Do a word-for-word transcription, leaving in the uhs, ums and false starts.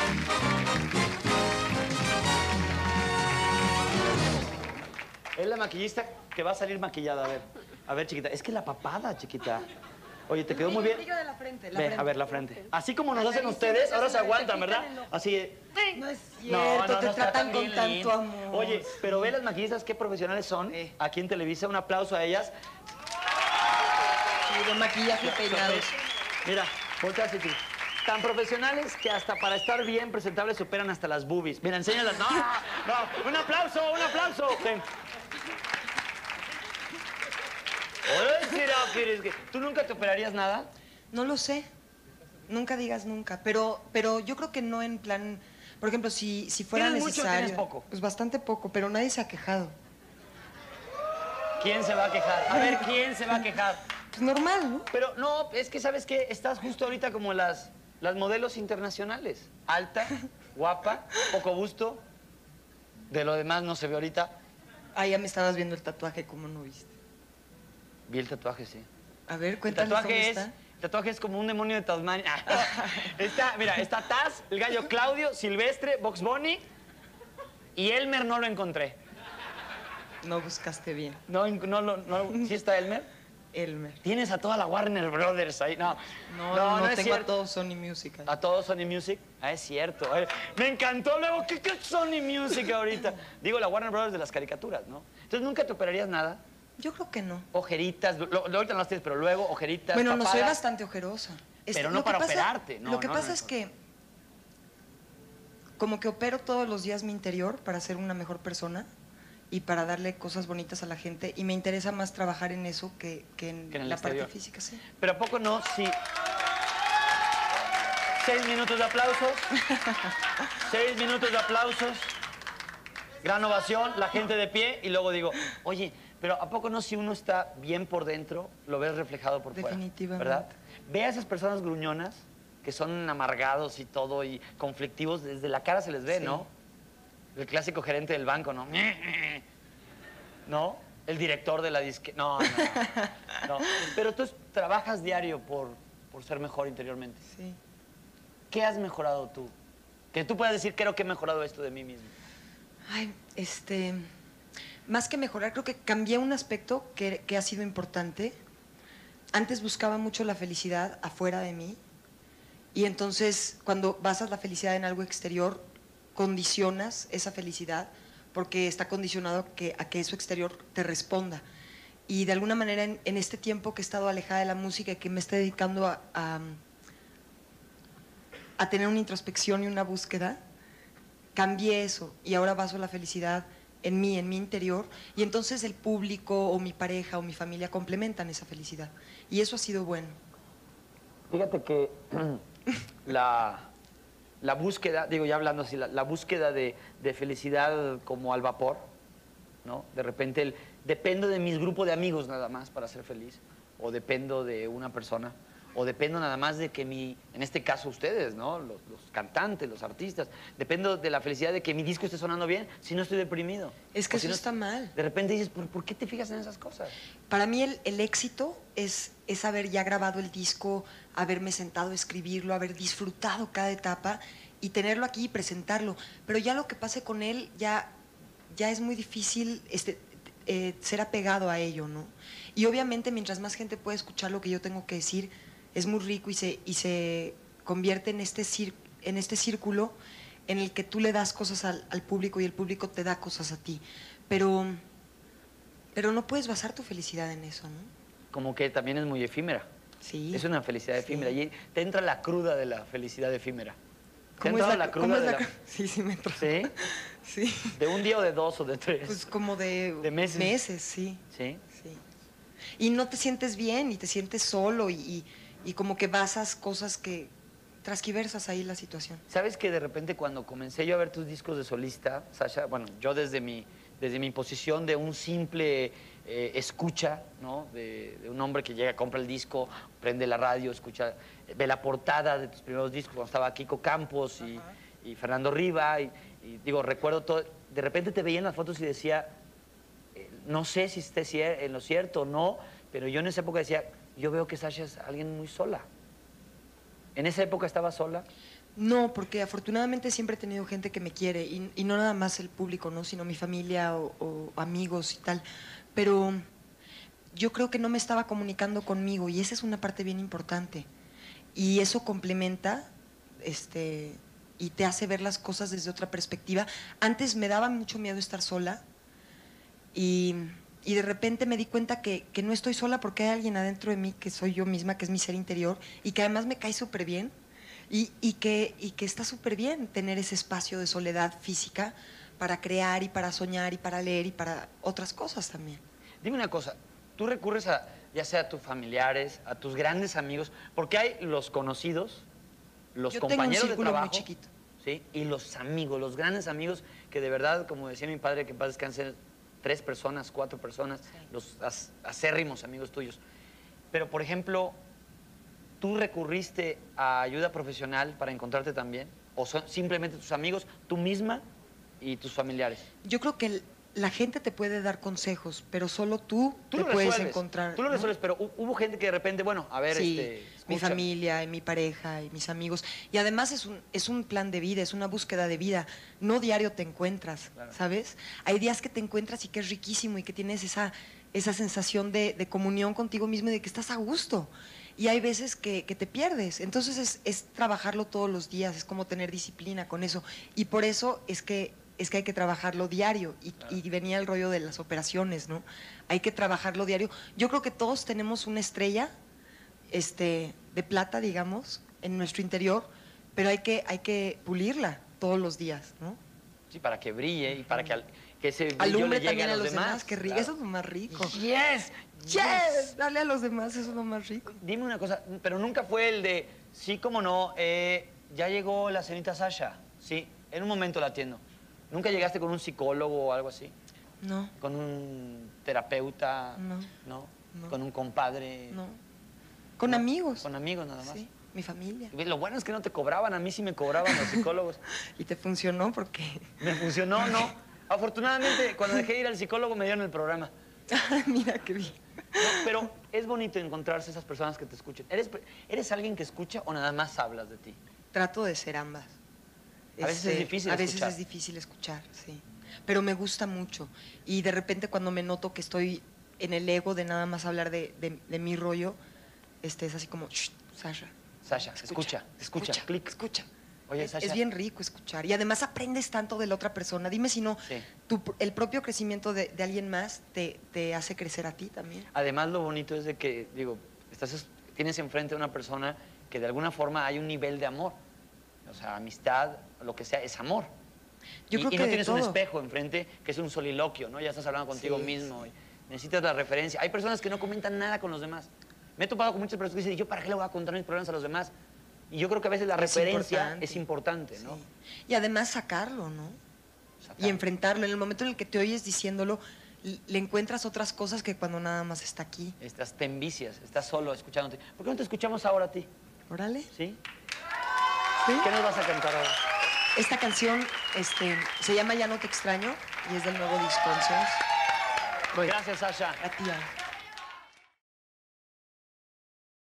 Es la maquillista que va a salir maquillada, a ver. A ver, chiquita, es que la papada, chiquita. Oye, te quedó muy bien. De la frente, la Ve, frente. a ver, la frente. Así como nos hacen ustedes, ahora se aguantan, ¿verdad? Así. No es cierto, te tratan con tanto amor. Oye, pero ve las maquillistas, qué profesionales son. Eh. Aquí en Televisa, un aplauso a ellas. Sí, de maquillaje peinados. Mira, voltea así, tú. Tan profesionales que hasta para estar bien presentables superan hasta las boobies. Mira, enséñalas. No, no, un aplauso, un aplauso. Ven. Ay, será que eres que- ¿Tú nunca te operarías nada? No lo sé. Nunca digas nunca. Pero, pero yo creo que no en plan... Por ejemplo, si, si fuera ¿Tienes mucho o necesario... tienes poco? Pues bastante poco, pero nadie se ha quejado. ¿Quién se va a quejar? A ver, ¿quién se va a quejar? Pues normal, ¿no? Pero no, es que ¿sabes qué? Estás justo ahorita como las, las modelos internacionales. Alta, guapa, poco busto. De lo demás no se ve ahorita. Ah, ya me estabas viendo el tatuaje, ¿cómo no viste? Vi el tatuaje, sí. A ver, El cuéntame cómo tatuaje es, está. el tatuaje es como un demonio de Tasmania. Está, mira, está Taz, el gallo Claudio, Silvestre, Box Bunny y Elmer no lo encontré. No buscaste bien. No, no, no, no, ¿sí está Elmer? Elmer. Tienes a toda la Warner Brothers ahí. No, No, no, no, es tengo a cierto. todo Sony Music ahí. ¿A todo Sony Music? Ah, es cierto. Eh, Me encantó luego. ¿Qué, qué es Sony Music ahorita? Digo, la Warner Brothers de las caricaturas, ¿no? Entonces, ¿nunca te operarías nada? Yo creo que no. Ojeritas, lo, lo- ahorita no las tienes, pero luego ojeritas, Bueno, no soy papadas. bastante ojerosa. Este, Pero no lo que para pasa- operarte, no, Lo que no, pasa no, es no. que como que opero todos los días mi interior para ser una mejor persona y para darle cosas bonitas a la gente y me interesa más trabajar en eso que, que en, Que en el la exterior. parte física, sí. Pero ¿a poco no? Sí. Seis minutos de aplausos. Seis minutos de aplausos. Gran ovación, la gente de pie. Y luego digo, oye, pero ¿a poco no si uno está bien por dentro, lo ves reflejado por fuera? Definitivamente. ¿Verdad? Ve a esas personas gruñonas que son amargados y todo y conflictivos. Desde la cara se les ve, Sí. ¿no? El clásico gerente del banco, ¿no? ¿No? El director de la disque... No, no, no. No. Pero tú trabajas diario por, por ser mejor interiormente. Sí. ¿Qué has mejorado tú? Que tú puedas decir, creo que he mejorado esto de mí mismo. Ay, este... Más que mejorar, creo que cambié un aspecto que, que ha sido importante. Antes buscaba mucho la felicidad afuera de mí y entonces cuando basas la felicidad en algo exterior, condicionas esa felicidad porque está condicionado que, a que eso exterior te responda. Y de alguna manera en, en este tiempo que he estado alejada de la música y que me estoy dedicando a, a, a tener una introspección y una búsqueda, cambié eso y ahora baso la felicidad en mí, en mi interior, y entonces el público o mi pareja o mi familia complementan esa felicidad. Y eso ha sido bueno. Fíjate que la, la búsqueda, digo ya hablando así, la, la búsqueda de, de felicidad como al vapor, ¿no? De repente el, dependo de mis grupos de amigos nada más para ser feliz, o dependo de una persona, o dependo nada más de que mi, en este caso ustedes, ¿no? Los, los cantantes, los artistas, dependo de la felicidad de que mi disco esté sonando bien, si no estoy deprimido. Es que O si eso no- está mal. De repente dices, ¿por, por qué te fijas en esas cosas? Para mí el, el éxito es, es haber ya grabado el disco, haberme sentado a escribirlo, haber disfrutado cada etapa y tenerlo aquí y presentarlo. Pero ya lo que pase con él, ya, ya es muy difícil este, eh, ser apegado a ello, ¿no? Y obviamente mientras más gente puede escuchar lo que yo tengo que decir, es muy rico y se, y se convierte en este, cir, en este círculo en el que tú le das cosas al, al público y el público te da cosas a ti. Pero, pero no puedes basar tu felicidad en eso, ¿no? Como que también es muy efímera. Sí. Es una felicidad Sí. efímera. Y te entra la cruda de la felicidad efímera. ¿Te ha ¿Cómo es entrado la, la cruda cómo es de la la... cru- Sí, sí me entró. ¿Sí? Sí. ¿De un día o de dos o de tres? Pues como de, ¿De meses? Meses, sí. ¿Sí? Sí. Y no te sientes bien y te sientes solo y, y, y como que basas cosas que transquiversas ahí la situación. ¿Sabes que de repente cuando comencé yo a ver tus discos de solista, Sasha, bueno, yo desde mi, desde mi posición de un simple eh, escucha, ¿no? De, de un hombre que llega, compra el disco, prende la radio, escucha, ve la portada de tus primeros discos cuando estaba Kiko Campos y, y Fernando Riva, y, y digo, recuerdo todo, de repente te veía en las fotos y decía, eh, no sé si esté cier- en lo cierto o no, pero yo en esa época decía, yo veo que Sasha es alguien muy sola. ¿En esa época estabas sola? No, porque afortunadamente siempre he tenido gente que me quiere y, y no nada más el público, ¿no? Sino mi familia o, o amigos y tal. Pero yo creo que no me estaba comunicando conmigo y esa es una parte bien importante. Y eso complementa este, y te hace ver las cosas desde otra perspectiva. Antes me daba mucho miedo estar sola y, y de repente me di cuenta que, que no estoy sola porque hay alguien adentro de mí que soy yo misma, que es mi ser interior y que además me cae súper bien. Y, y, que, y que está súper bien tener ese espacio de soledad física para crear y para soñar y para leer y para otras cosas también. Dime una cosa, tú recurres a, ya sea a tus familiares, a tus grandes amigos, porque hay los conocidos, los Yo compañeros tengo un círculo de trabajo, muy chiquito. ¿sí? Y los amigos, los grandes amigos que de verdad, como decía mi padre, que en paz descansen, tres personas, cuatro personas, sí. Los as, acérrimos amigos tuyos. Pero, por ejemplo, ¿tú recurriste a ayuda profesional para encontrarte también? ¿O son simplemente tus amigos, tú misma y tus familiares? Yo creo que la gente te puede dar consejos, pero solo tú, tú te lo puedes resuelves, encontrar. Tú lo ¿no? resuelves, pero hubo gente que de repente, bueno, a ver, sí, este, mi familia, y mi pareja, y mis amigos. Y además es un, es un plan de vida, es una búsqueda de vida. No diario te encuentras, claro. ¿Sabes? Hay días que te encuentras y que es riquísimo y que tienes esa, esa sensación de, de comunión contigo mismo y de que estás a gusto. Y hay veces que, que te pierdes. Entonces es, es trabajarlo todos los días, es como tener disciplina con eso. Y por eso es que, es que hay que trabajarlo diario. Y, claro. y venía el rollo de las operaciones, ¿no? Hay que trabajarlo diario. Yo creo que todos tenemos una estrella este, de plata, digamos, en nuestro interior, pero hay que, hay que pulirla todos los días, ¿no? Sí, para que brille y para que, al, que ese brillo alumbre le llegue también a a los, los demás, demás que claro. Eso es lo más rico. Yes, yes, yes, darle a los demás, eso es lo más rico. Dime una cosa, pero nunca fue el de, sí, como no, eh, ya llegó la señorita Sasha, sí, en un momento la atiendo. ¿Nunca llegaste con un psicólogo o algo así? No. ¿Con un terapeuta? No. ¿No? no. ¿Con un compadre? No. Con ¿No? amigos. Con amigos nada más. Sí, mi familia. Lo bueno es que no te cobraban, a mí sí me cobraban los psicólogos. ¿Y te funcionó? Porque me funcionó, no. Afortunadamente, cuando dejé de ir al psicólogo me dieron el programa. Mira qué bien. No, pero es bonito encontrarse esas personas que te escuchen. ¿Eres, ¿Eres alguien que escucha o nada más hablas de ti? Trato de ser ambas. A veces este, es difícil a escuchar. A veces es difícil escuchar, sí. Pero me gusta mucho. Y de repente cuando me noto que estoy en el ego de nada más hablar de, de, de mi rollo, este, es así como, Shh, Sasha. Sasha, escucha, escucha, escucha, clic. Escucha. Oye, es, Sasha. Es bien rico escuchar. Y además aprendes tanto de la otra persona. Dime si no, sí. tu, el propio crecimiento de, de alguien más te, te hace crecer a ti también. Además, lo bonito es de que, digo, estás, tienes enfrente a una persona que de alguna forma hay un nivel de amor. O sea, amistad, lo que sea, es amor. Yo y, creo y que no tienes todo. un espejo enfrente que es un soliloquio, ¿no? Ya estás hablando contigo sí, mismo. Sí. Y necesitas la referencia. Hay personas que no comentan nada con los demás. Me he topado con muchas personas que dicen, ¿yo para qué le voy a contar mis problemas a los demás? Y yo creo que a veces la es referencia importante. es importante, ¿no? Sí. Y además sacarlo, ¿no? Sacarlo. Y enfrentarlo. En el momento en el que te oyes diciéndolo, le encuentras otras cosas que cuando nada más está aquí. Estás, te envicias, estás solo escuchándote. ¿Por qué no te escuchamos ahora a ti? Órale. ¿Sí? ¿Sí? ¿Qué nos vas a cantar ahora? Esta canción este, se llama Ya no te extraño y es del nuevo disco. Entonces, Gracias, Sasha. A ti, Ana.